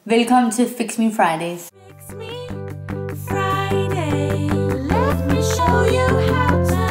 Velkommen til Fix Me Fridays. Fix me Friday. Let me show you how to.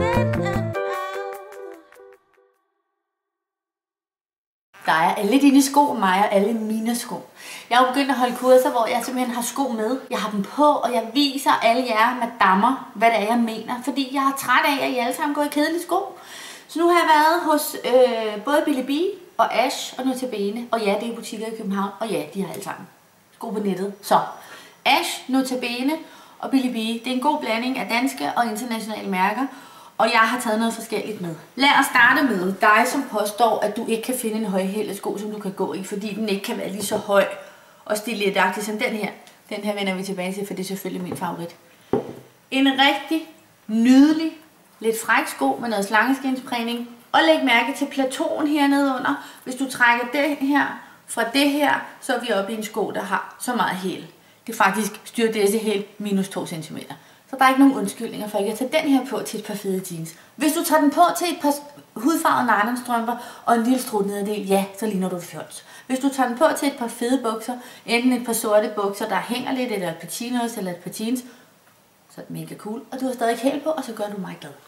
Der er alle dine sko, mig og alle mine sko. Jeg har jo begyndt at holde kurser, hvor jeg simpelthen har sko med. Jeg har dem på, og jeg viser alle jer madammer, hvad det er, jeg mener. Fordi jeg er træt af, at I alle sammen går i kedelige sko. Så nu har jeg været hos både Billy B og Ash og Notabene. Og ja, det er butikker i København. Og ja, de har alle sammen sko på nettet. Så Ash, Notabene og Billy B. Det er en god blanding af danske og internationale mærker. Og jeg har taget noget forskelligt med. Lad os starte med dig, som påstår, at du ikke kan finde en højhælet sko, som du kan gå i, fordi den ikke kan være lige så høj og stiletagtig som den her. Den her vender vi tilbage til, for det er selvfølgelig min favorit. En rigtig nydelig, lidt fræk sko med noget slangeskinsprægning. Og læg mærke til plateauen hernede under. Hvis du trækker det her fra det her, så er vi oppe i en sko, der har så meget hæl. Det er faktisk styrdesse hæl minus 2 cm. Så der er ikke nogen undskyldninger for ikke at tage den her på til et par fede jeans. Hvis du tager den på til et par hudfarvede nylonstrømper og en lille strutnederdel, ja, så ligner du fjols. Hvis du tager den på til et par fede bukser, enten et par sorte bukser, der hænger lidt, eller et par chinos eller et par jeans, så er det mega cool. Og du har stadig hæl på, og så gør du mig glad.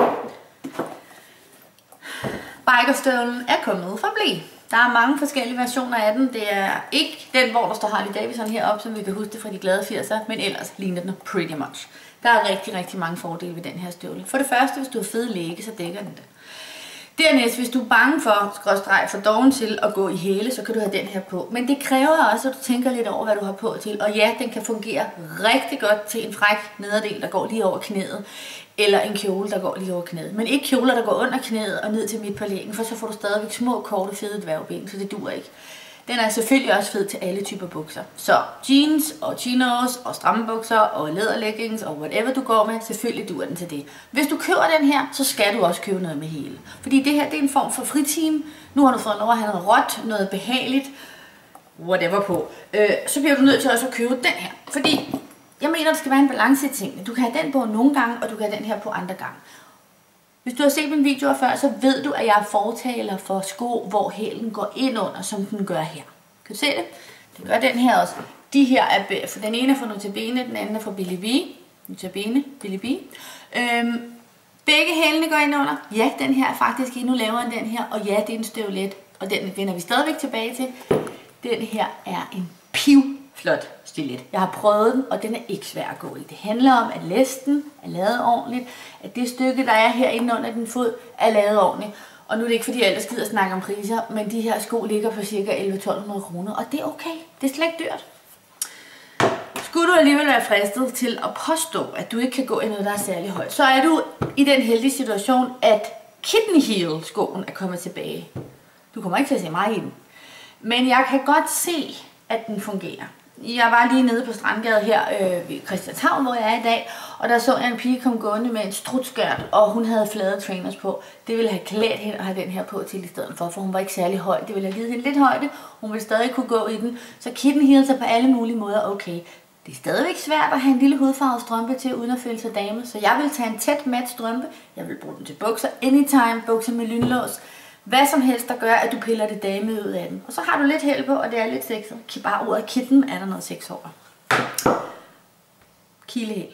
Bikerstøvlen er kommet for at blive. Der er mange forskellige versioner af den. Det er ikke den, hvor der står Harley Davidson heroppe, som vi kan huske det fra de glade 80'er, men ellers ligner den pretty much. Der er rigtig, rigtig mange fordele ved den her støvle. For det første, hvis du har fede lægge, så dækker den det. Dernæst, hvis du er bange for doven til at gå i hæle, så kan du have den her på. Men det kræver også, at du tænker lidt over, hvad du har på til. Og ja, den kan fungere rigtig godt til en fræk nederdel, der går lige over knæet. Eller en kjole, der går lige over knæet. Men ikke kjoler, der går under knæet og ned til midt på lægen, for så får du stadigvæk små, korte, fede dværgben, så det duer ikke. Den er selvfølgelig også fed til alle typer bukser. Så jeans og chinos og stramme bukser og læderleggings og whatever du går med, selvfølgelig duer den til det. Hvis du køber den her, så skal du også købe noget med hæle. Fordi det her, det er en form for fritime. Nu har du fået lov at have noget råt, noget behageligt, whatever på. Så bliver du nødt til også at købe den her. Fordi jeg mener, der skal være en balance i tingene. Du kan have den på nogle gange, og du kan have den her på andre gange. Hvis du har set mine videoer før, så ved du, at jeg er fortaler for sko, hvor hælen går ind under, som den gør her. Kan du se det? Det gør den her også. De her er, for den ene er fra Notabene, den anden er fra Billy B. Notabene, Billy B. Begge hælene går ind under. Ja, den her er faktisk endnu lavere end den her, og ja, det er en støvlet, og den vender vi stadigvæk tilbage til. Den her er en pivflot stilet. Jeg har prøvet den, og den er ikke svær at gå i. Det handler om, at læsten er lavet ordentligt, at det stykke, der er herinde under din fod, er lavet ordentligt. Og nu er det ikke, fordi jeg ellers gider snakke om priser, men de her sko ligger på ca. 1100-1200 kroner, og det er okay. Det er slet ikke dyrt. Skulle du alligevel være fristet til at påstå, at du ikke kan gå i noget, der er særlig højt, så er du i den heldige situation, at kitten heel skoen er kommet tilbage. Du kommer ikke til at se mig i den. Men jeg kan godt se, at den fungerer. Jeg var lige nede på Strandgade her ved Christianshavn, hvor jeg er i dag, og der så jeg en pige komme gående med en strutskørt, og hun havde flade trainers på. Det ville have klædt hende at have den her på til i stedet for hun var ikke særlig høj. Det ville have givet hende lidt højde, hun ville stadig kunne gå i den. Så kitten heels er på alle mulige måder okay. Det er stadigvæk svært at have en lille hudfarvet strømpe til, uden at føle sig dame, så jeg vil tage en tæt mat strømpe. Jeg vil bruge den til bukser anytime, bukser med lynlås. Hvad som helst, der gør, at du piller det dame ud af den. Og så har du lidt held på, og det er lidt sexet. Bare ordet kitten er der noget sex over. Kilehæl.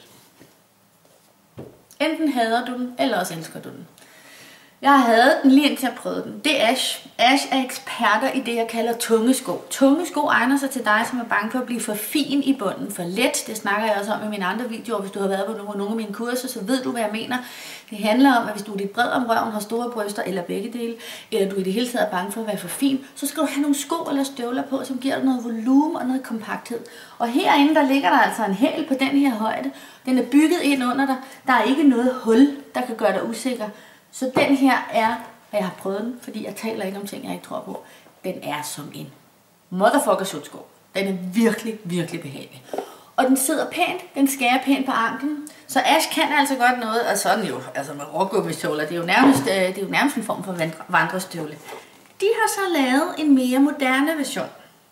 Enten hader du den, eller også elsker du den. Jeg har hadet den lige indtil jeg prøvede den. Det er Ash. Ash er eksperter i det, jeg kalder tunge sko. Tunge sko egner sig til dig, som er bange for at blive for fin i bunden, for let. Det snakker jeg også om i mine andre videoer. Hvis du har været på nogle af mine kurser, så ved du, hvad jeg mener. Det handler om, at hvis du er lidt bred om røven, har store bryster eller begge dele, eller du i det hele taget er bange for at være for fin, så skal du have nogle sko eller støvler på, som giver dig noget volumen og noget kompakthed. Og herinde, der ligger der altså en hæl på den her højde. Den er bygget ind under dig. Der er ikke noget hul, der kan gøre dig usikker. Så den her er, og jeg har prøvet den, fordi jeg taler ikke om ting, jeg ikke tror på, den er som en motherfucker sutsko. Den er virkelig, virkelig behagelig. Og den sidder pænt, den skærer pænt på anklen. Så Ash kan altså godt noget, og sådan jo, altså med rågummistøvler, det er jo nærmest en form for vandrestøvle. De har så lavet en mere moderne version.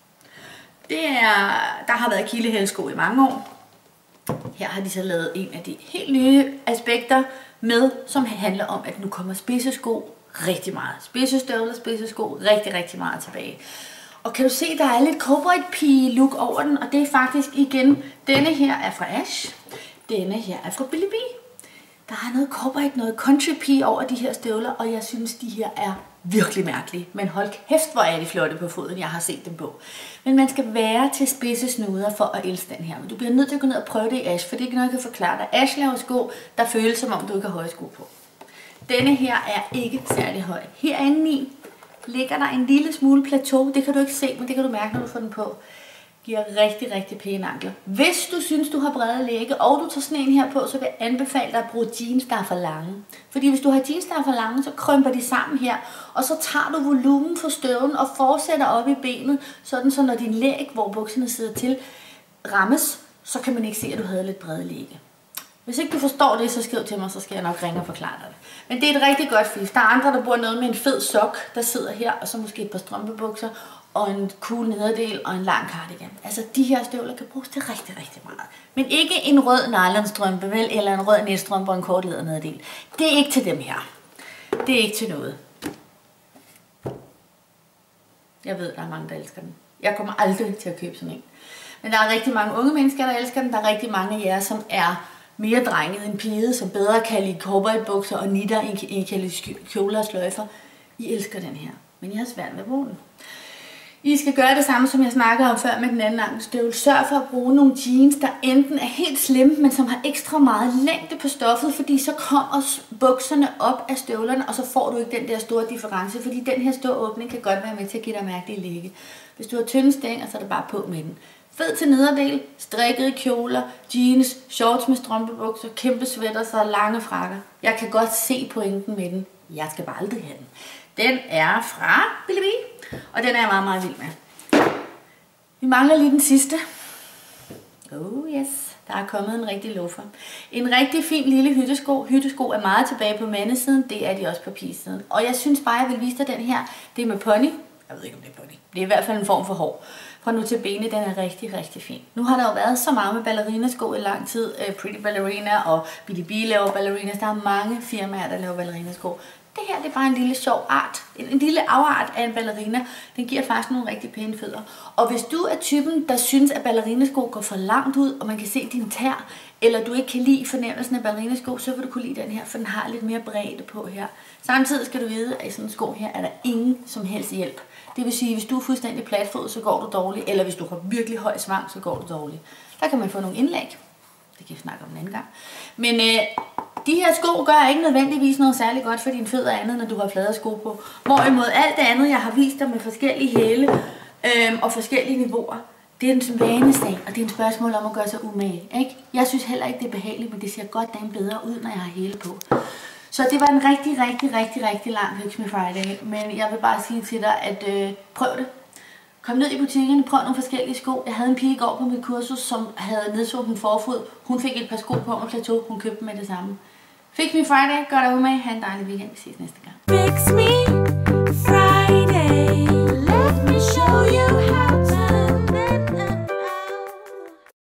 Der har været kilehælsko i mange år. Her har de så lavet en af de helt nye aspekter med, som handler om, at nu kommer spidsesko rigtig meget. Spidsestøvler, spidsesko rigtig, rigtig meget tilbage. Og kan du se, der er lidt cowboy pige look over den, og det er faktisk igen, denne her er fra Ash, denne her er fra Billy B. Der er noget cowboy, noget country pige over de her støvler, og jeg synes, de her er virkelig mærkelige. Men hold kæft, hvor er de flotte på foden, jeg har set dem på. Men man skal være til spidse snuder for at elske den her. Men du bliver nødt til at gå ned og prøve det i Ash, for det er ikke noget, jeg kan forklare dig. Ash laver sko, der føles som om du ikke har høje sko på. Denne her er ikke særlig høj. Herinde i ligger der en lille smule plateau. Det kan du ikke se, men det kan du mærke, når du får den på. Giver rigtig, rigtig pæne ankler. Hvis du synes, du har brede lægge, og du tager sådan en her på, så vil jeg anbefale dig at bruge jeans, der er for lange. Fordi hvis du har jeans, der er for lange, så krymper de sammen her, og så tager du volumen for støvlen og fortsætter op i benet, sådan så når din læg, hvor bukserne sidder til, rammes, så kan man ikke se, at du havde lidt brede lægge. Hvis ikke du forstår det, så skriv til mig, så skal jeg nok ringe og forklare dig det. Men det er et rigtig godt fif. Der er andre, der bruger noget med en fed sok, der sidder her, og så måske et par strømpebukser, og en cool nederdel og en lang cardigan. Altså, de her støvler kan bruges til rigtig, rigtig meget. Men ikke en rød nylonstrømpe, vel, eller en rød nætstrømpe og en kort nederdel. Det er ikke til dem her. Det er ikke til noget. Jeg ved, der er mange, der elsker den. Jeg kommer aldrig til at købe sådan en. Men der er rigtig mange unge mennesker, der elsker den. Der er rigtig mange af jer, som er mere drenget end pige, som bedre kan lide cowboybukser og nitter, end kan lide kjoler og sløjfer. I elsker den her, men jeg har svært ved at bruge den. I skal gøre det samme, som jeg snakkede om før med den anden ankelstøvle. Sørg for at bruge nogle jeans, der enten er helt slimme, men som har ekstra meget længde på stoffet, fordi så kommer bukserne op af støvlerne, og så får du ikke den der store difference, fordi den her store åbning kan godt være med til at give dig mærkelige lægge. Hvis du har tynde stænger, så er det bare på med den. Fed til nederdel, strikkede kjoler, jeans, shorts med strømpebukser, kæmpe sweaters og lange frakker. Jeg kan godt se pointen med den. Jeg skal bare aldrig have den. Den er fra Billy B, og den er jeg meget, meget vild med. Vi mangler lige den sidste. Oh yes, der er kommet en rigtig loafer. En rigtig fin lille hyttesko. Hyttesko er meget tilbage på mandesiden, det er de også på pigesiden. Og jeg synes bare, jeg vil vise dig den her. Det er med pony. Jeg ved ikke, om det er pony. Det er i hvert fald en form for hår. Fra nu til benet, den er rigtig, rigtig fin. Nu har der jo været så meget med ballerinasko i lang tid. Pretty Ballerina og Billy B laver ballerinas. Der er mange firmaer, der laver ballerinasko. Det her det er bare en lille sjov art. En lille afart af en ballerina. Den giver faktisk nogle rigtig pæne fødder. Og hvis du er typen, der synes, at ballerinasko går for langt ud, og man kan se din tær, eller du ikke kan lide fornemmelsen af ballerinasko, så vil du kunne lide den her, for den har lidt mere bredde på her. Samtidig skal du vide, at i sådan en sko her er der ingen som helst hjælp. Det vil sige, at hvis du er fuldstændig platfod, så går du dårligt, eller hvis du har virkelig høj svang, så går du dårligt. Der kan man få nogle indlæg. Det kan vi snakke om en anden gang. Men de her sko gør ikke nødvendigvis noget særligt godt for dine fødder andet, når du har flade sko på. Hvorimod alt det andet, jeg har vist dig med forskellige hæle og forskellige niveauer, det er en vanesag, og det er en spørgsmål om at gøre sig umage. Ikke? Jeg synes heller ikke, det er behageligt, men det ser godt dagen bedre ud, når jeg har hæle på. Så det var en rigtig lang Fix Me Friday. Men jeg vil bare sige til dig, at prøv det. Kom ned i butikkerne, prøv nogle forskellige sko. Jeg havde en pige i går på mit kursus, som havde nedsunken forfod. Hun fik et par sko på med plateau. Hun købte dem med det samme. Fix Me Friday. Gør dig umage. Ha' en dejlig weekend. Vi ses næste gang. Fix me